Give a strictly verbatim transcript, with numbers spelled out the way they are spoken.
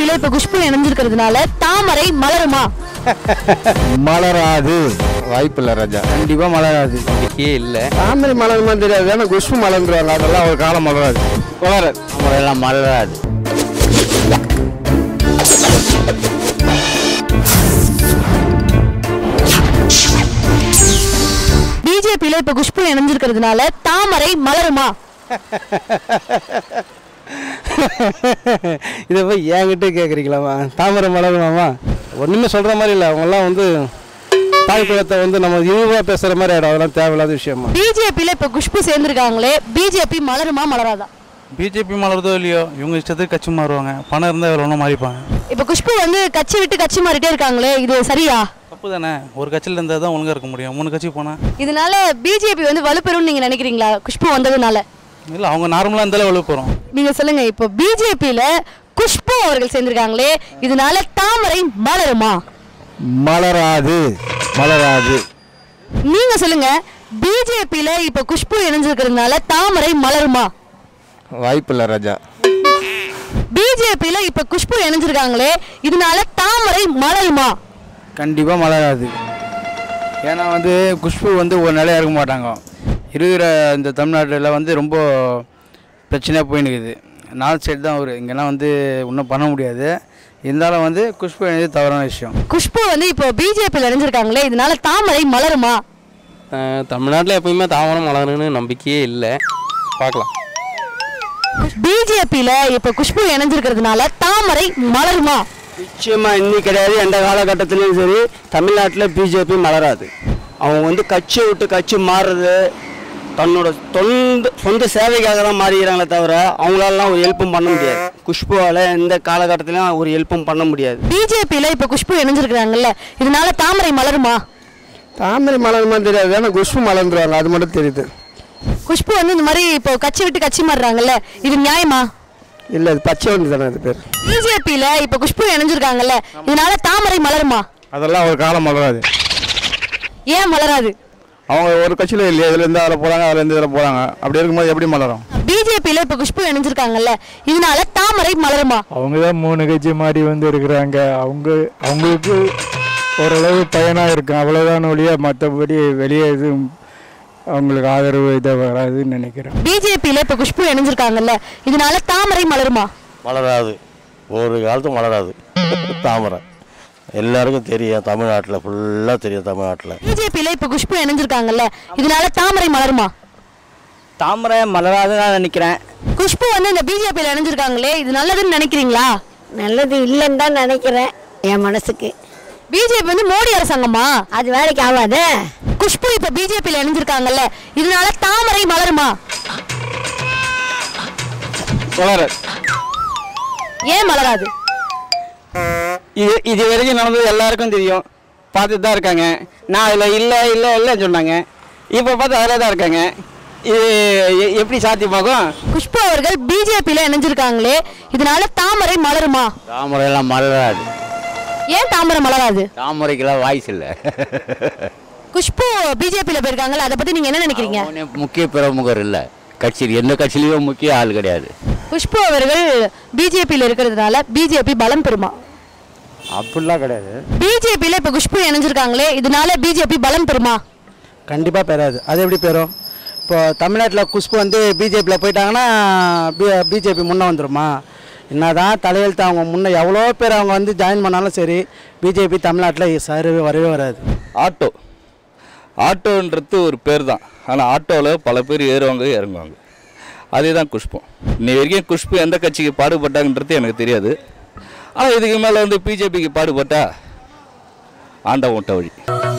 பிஜேபியில இப்ப குஷ்பு இணைஞ்சிருக்கிறதுனால தாமரை மலருமா? மலராது. வாய்ப்பு இல்லை ராஜா. கண்டிப்பா மலராது. நம்பிக்கையே இல்லை. தாமரை மலருமா தெரியாது, ஏன்னா குஷ்பு மலர்ந்துருவாங்க. அதெல்லாம் ஒரு காலம் மலராது. மலராது. அவரெல்லாம் மலராது. பிஜேபியில இப்ப குஷ்பு இணைஞ்சிருக்கிறதுனால தாமரை மலருமா? இதை போய் என்கிட்ட கேட்குறீங்களாமா? தாமரை மலருமாமா? ஒன்றுமே சொல்கிற மாதிரி இல்லை. அவங்கெல்லாம் வந்து தாய் குலத்தை வந்து நம்ம இழிவாக பேசுகிற மாதிரி ஆகிடும். அதெல்லாம் தேவையில்லாத விஷயமா. பிஜேபியில இப்ப குஷ்பு சேர்ந்துருக்காங்களே, பிஜேபி மலருமா மலராதா? பிஜேபி மலர்தோ இல்லையோ, இவங்க இஷ்டத்துக்கு கட்சி மாறுவாங்க. பணம் இருந்தால் வேறு ஒன்றும் மாறிப்பாங்க. இப்ப குஷ்பு வந்து கட்சி விட்டு கட்சி மாறிட்டே இருக்காங்களே, இது சரியா? தப்பு தானே. ஒரு கட்சியில் இருந்தால் தான் ஒழுங்காக இருக்க முடியும். மூணு கட்சி போனால் இதனால பிஜேபி வந்து வலுப்பெறும்னு நீங்க நினைக்கிறீங்களா குஷ்பு வந்ததுனால? இல்லை, அவங்க நார்மலாக இருந்தாலும் வலு போகிறோம். நீங்க சொல்லுங்க, இப்போ பிஜேபியில குஷ்பு அவர்கள் சேர்ந்திருக்காங்களே, இதனால தாமரை மலருமா? மலராது. மலராது. நீங்க சொல்லுங்க, பிஜேபியில இப்ப குஷ்பு இணைஞ்சிருக்கிறதுனால தாமரை மலருமா? வாய்ப்பு இல்லை ராஜா. பிஜேபியில இப்ப குஷ்பு இணைஞ்சிருக்காங்களே, இதனால தாமரை மலருமா? கண்டிப்பாக மலராது. ஏன்னா வந்து குஷ்பு வந்து ஒரு நிலையாக இருக்க மாட்டாங்க. இருக்கிற இந்த தமிழ்நாட்டில் வந்து ரொம்ப பிரச்சனையாக போயின்னுக்குது. நார்த் சைடு தான் அவர். இங்கெல்லாம் வந்து ஒன்றும் பண்ண முடியாது. இருந்தாலும் வந்து குஷ்பு இணைஞ்சது தவறான விஷயம். குஷ்பு வந்து இப்போ பிஜேபியில் இணைஞ்சிருக்காங்களே, இதனால தாமரை மலருமா? தமிழ்நாட்டில் எப்பயுமே தாமரை மலருன்னு நம்பிக்கையே இல்லை. பார்க்கலாம். பிஜேபியில இப்ப குஷ்பு இணைஞ்சிருக்கிறதுனால தாமரை மலருமா? நிச்சயமாக இன்னைக்கு கிடையாது, எந்த காலகட்டத்திலையும் சரி தமிழ்நாட்டில் பிஜேபி மலராது. அவங்க வந்து கட்சியை விட்டு கட்சி மாறுறது தன்னோட சொந்த சொந்த சேவைக்காக தான் மாறிக்கிறாங்களே தவிர அவங்களாலாம் ஒரு ஹெல்ப்பும் பண்ண முடியாது. குஷ்புவால் எந்த காலகட்டத்திலையும் ஒரு ஹெல்ப்பும் பண்ண முடியாது. பிஜேபியில இப்ப குஷ்பு இணைஞ்சிருக்கிறாங்கல்ல, இதனால தாமரை மலருமா? தாமரை மலருமா தெரியாது, ஏன்னா குஷ்பு மலர்ந்துருவாங்க. அது மட்டும் தெரியுது. குஷ்பு வந்து இந்த மாதிரி இப்போ கட்சி விட்டு கட்சி மாறுறாங்கல்ல, இது நியாயமா? இல்லை, அது பச்சை வந்து தானே அது பேர். பிஜேபியில இப்ப குஷ்பு இணைஞ்சிருக்காங்கல்ல, இதனால தாமரை மலருமா? அதெல்லாம் ஒரு காலம் மலராது. ஏன் மலராது? அவங்க ஒரு கட்சியில் இல்லையா, இதுல இருந்து அதில் போகிறாங்க, அதில் இருந்து இதில் போகிறாங்க. அப்படி இருக்கும்போது எப்படி மலரும்? பிஜேபியில இப்ப குஷ்பு இணைஞ்சிருக்காங்கல்ல, இதனால தாமரை மலருமா? அவங்க தான் மூணு கட்சி மாறி வந்து இருக்கிறாங்க. அவங்க அவங்களுக்கு ஓரளவு பயனாக இருக்கும், அவ்வளோதான் ஒழிய மற்றபடி வெளியே எதுவும் அவங்களுக்கு ஆதரவு இதை வராதுன்னு நினைக்கிறேன். பிஜேபியில இப்ப குஷ்பு இணைஞ்சிருக்காங்கல்ல, இதனால தாமரை மலருமா? மலராது. ஒரு காலத்து மலராது தாமரை. எல்லாருக்கும் தெரியும், தமிழ்நாட்டில் ஃபுல்லாக தெரியும். தமிழ்நாட்டில் பிஜேபியில இப்ப குஷ்பு இணைஞ்சிருக்காங்கல்ல, இதனால தாமரை மலருமா? தாமரை மலராது நான் நினைக்கிறேன். குஷ்பு வந்து இந்த பிஜேபியில இணைஞ்சிருக்காங்களே, இது நல்லதுன்னு நினைக்கிறீங்களா? நல்லது இல்லைன்னு தான் நினைக்கிறேன் என் மனசுக்கு. பிஜேபி வந்து மோடி அரசாங்கமா? அது வேலைக்கு ஆகாது. குஷ்பு இப்ப பிஜேபியில இணைஞ்சிருக்காங்கல்ல, இதனால தாமரை மலருமா? மலராது. ஏன் மலராது? இது இது வரைக்கும் நடந்தது எல்லாருக்கும் தெரியும், பார்த்துட்டு தான் இருக்காங்க. நான் அதில் இல்லை இல்லை இல்லைன்னு சொன்னாங்க. இப்போ பார்த்து அதில் தான் இருக்காங்க. இது எப்படி சாத்தியமாகும்? குஷ்பு அவர்கள் பிஜேபியில இணைஞ்சிருக்காங்களே, இதனால தாமரை மலருமா? தாமரையெல்லாம் மலராது. ஏன் தாமரை மலராது? தாமரைக்கெல்லாம் வாய்ஸ் இல்லை. குஷ்பு பிஜேபியில போயிருக்காங்கல்ல, அதை பத்தி நீங்க என்ன நினைக்கிறீங்க? முக்கிய பிரமுகர் இல்லை கட்சியில். எந்த கட்சியிலையும் முக்கிய ஆள் கிடையாது. குஷ்பு அவர்கள் பிஜேபியில இருக்கிறதுனால பிஜேபி பலம் பெறுமா? அப்படிலாம் கிடையாது. பிஜேபியில இப்ப குஷ்பு இணைஞ்சிருக்காங்களே, இதனால பிஜேபி பலம் பெறுமா? கண்டிப்பாக பெறாது. அது எப்படி பெறும்? இப்போ தமிழ்நாட்டில் குஷ்பு வந்து பிஜேபியில் போயிட்டாங்கன்னா பி பிஜேபி முன்னே வந்துடுமா? என்ன தான் தலையெழுத்து அவங்க முன்னே எவ்வளோ பேர் அவங்க வந்து ஜாயின் பண்ணாலும் சரி, பிஜேபி தமிழ்நாட்டில் சரி வரவே வராது. ஆட்டோ ஆட்டோன்றது ஒரு பேர் தான். ஆனால் ஆட்டோவில் பல பேர் ஏறுவாங்க இறங்குவாங்க. அதே தான் குஷ்பு. இன்னை வரைக்கும் குஷ்பு எந்த கட்சிக்கு பாடுபட்டாங்கன்றது எனக்கு தெரியாது. ஆனால் இதுக்கு மேலே வந்து பிஜேபிக்கு பாடுபட்டா ஆண்டவன் விட்ட வழி.